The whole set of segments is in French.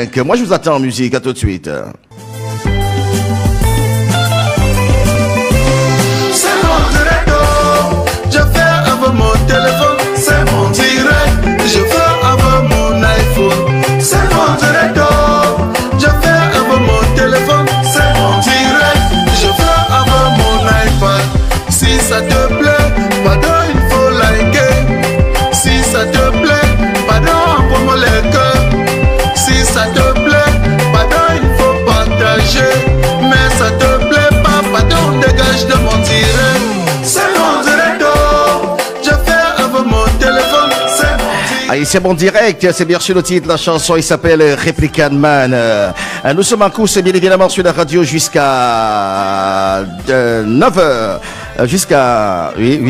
5. Moi, je vous attends en musique. À tout de suite. C'est mon direct. Je fais avec mon téléphone. C'est mon direct. Je fais avec mon iPhone. C'est mon direct. Je fais avec mon téléphone. C'est mon direct. Je fais avec mon iPad. Si ça te plaît, pardon, il faut liker. Si ça te plaît, pardon, pour moi les cœurs. Si ça te plaît, pardon, il faut partager. Mais ça te plaît pas, pardon, dégage de mon direct. C'est mon direct, je fais avec mon téléphone. C'est mon direct. Allez, c'est mon direct, c'est bien sûr le titre de la chanson, il s'appelle Replican Man. Nous sommes en course, bien évidemment, sur la radio jusqu'à 9h. Jusqu'à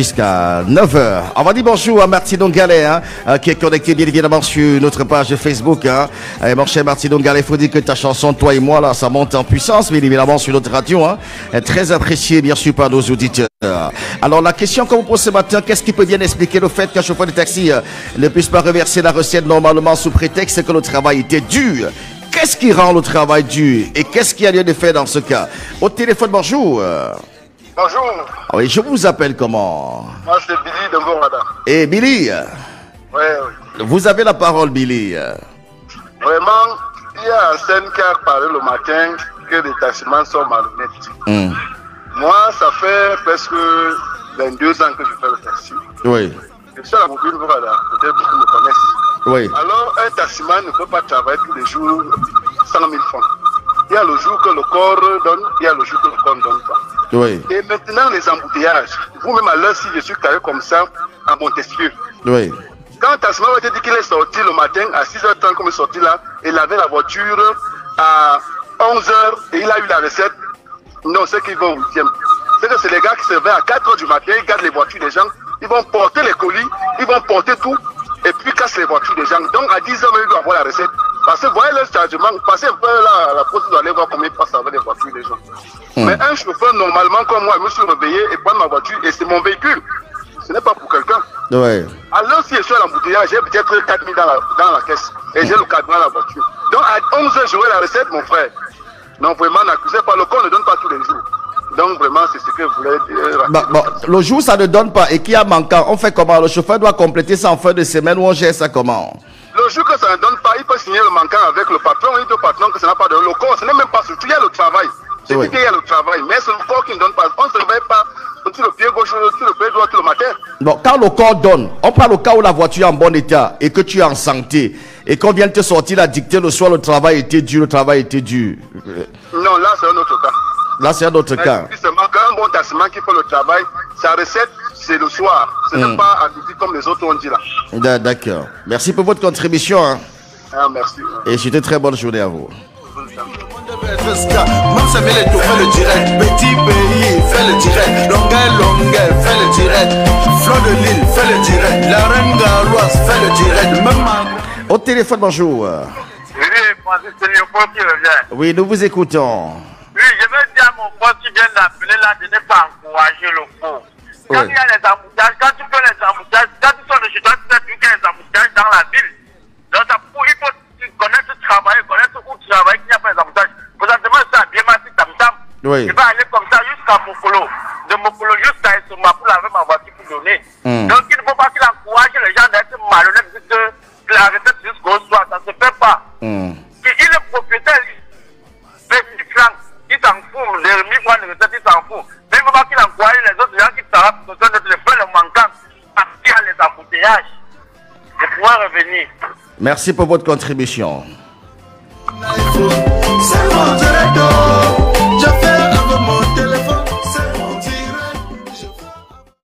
9h. On va dire bonjour à Martino Gallet, qui est connecté bien évidemment sur notre page Facebook. Et mon cher Martino Gallet, il faut dire que ta chanson, toi et moi, là, ça monte en puissance, bien évidemment, sur notre radio. Très apprécié, bien sûr, par nos auditeurs. Alors, la question qu'on vous pose ce matin, qu'est-ce qui peut bien expliquer le fait qu'un chauffeur de taxi ne puisse pas reverser la recette normalement sous prétexte que le travail était dur? Qu'est-ce qui rend le travail dur? Et qu'est-ce qu'il y a lieu de faire dans ce cas? Au téléphone, bonjour. Bonjour. Oui, je vous appelle comment? Moi, c'est Billy de Morada. Et Billy, Oui. vous avez la parole, Billy. Vraiment, il y a un scène qui a parlé le matin que les taximans sont malhonnêtes. Moi, ça fait presque 22 ans que je fais le taxi. Oui. Je suis à la mobile Morada. Peut-être beaucoup me connaissent. Oui. Alors, un taximan ne peut pas travailler tous les jours 100 000 francs. Il y a le jour que le corps donne, il y a le jour que le corps ne donne pas. Oui. Et maintenant, les embouteillages. Vous-même, à l'heure, si je suis carré comme ça, à Montesquieu. Oui. Quand un taximan m'a dit qu'il est sorti le matin à 6h30, comme il est sorti là, il avait la voiture à 11h et il a eu la recette. Non, c'est qu'ils vont au 8e. C'est que c'est les gars qui se réveillent à 4h du matin, ils gardent les voitures des gens, ils vont porter les colis, ils vont porter tout, et puis cassent les voitures des gens. Donc à 10h, ils doivent avoir la recette. Parce que vous voyez le chargement, passez un peu là à la poste, vous allez voir combien ils passent avec les voitures des gens. Mais un chauffeur, normalement, comme moi, je me suis réveillé et prendre ma voiture, et c'est mon véhicule. Ce n'est pas pour quelqu'un. Oui. Alors, si je suis à l'embouteillage, j'ai peut-être 4 000 dans la caisse, et j'ai le cadran à la voiture. Donc à 11h, j'aurai la recette, mon frère. Non, vraiment, n'accusez pas, le corps ne donne pas tous les jours. Donc vraiment, c'est ce que je voulais dire. Bon, le jour, ça ne donne pas. Et qui a manquant, on fait comment? Le chauffeur doit compléter ça en fin de semaine ou on gère ça comment? Le jour que ça ne donne pas, il peut signer le manquant avec le patron. Il dit au patron que ça n'a pas de... Le corps, ce n'est même pas surtout, il y a le travail. C'est Oui. qu'il y a le travail, mais c'est le corps qui ne donne pas. On ne se réveille pas sur le pied gauche, sur le pied droit tout le matin. Bon, quand le corps donne, on parle au cas où la voiture est en bon état et que tu es en santé et qu'on vient te sortir la dictée le soir, le travail était dur, Non, là, c'est un autre cas. Là, c'est un autre cas. Mais seulement qu'un bon taximan qui fait le travail, sa recette, c'est le soir. Ce n'est pas à midi comme les autres ont dit là. D'accord. Merci pour votre contribution. Ah, merci. Et c'était une très bonne journée à vous. Même ça met les tout, fais le direct. Petit pays, fais le direct. Longueur, fais le direct. Flot de Lille, fais le direct. La reine galloise, fais le direct. Même Au téléphone, bonjour. Oui, Francis, c'est Léopold qui revient. Oui, nous vous écoutons. Oui, je vais dire à mon pote qui vient d'appeler là de ne pas encourager le faux. Quand il y a les embouteillages, quand tu fais les embouteillages, quand tu sors de chez toi, tu sais qu'il y a les embouteillages dans la ville. Donc il faut connaître le travail, connaître où tu travailles, qu'il n'y a pas les embouteillages. Présentement, c'est à Biémassi, Tam-Tam. Oui. Je vais aller comme ça jusqu'à Mokolo. De Mokolo jusqu'à Esoma pour laver ma voiture pour donner. Donc il ne faut pas qu'il encourage les gens d'être malhonnêtes que la recette jusqu'au soir, ça ne se fait pas. Il est propriétaire, il s'en fout, les 1000 francs de recette, il s'en fout. Mais il ne faut pas qu'il encourage les autres gens qui travaillent pour de faire le manquant parce qu'il y a les embouteillages. De pouvoir revenir. Merci pour votre contribution. C'est